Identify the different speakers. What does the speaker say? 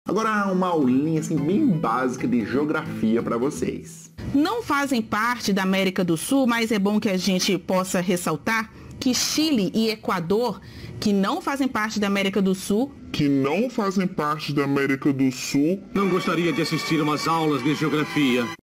Speaker 1: Agora uma aulinha assim bem básica de geografia para vocês.
Speaker 2: Não fazem parte da América do Sul, mas é bom que a gente possa ressaltar que Chile e Equador, que não fazem parte da América do Sul,
Speaker 3: não gostaria de assistir umas aulas de geografia.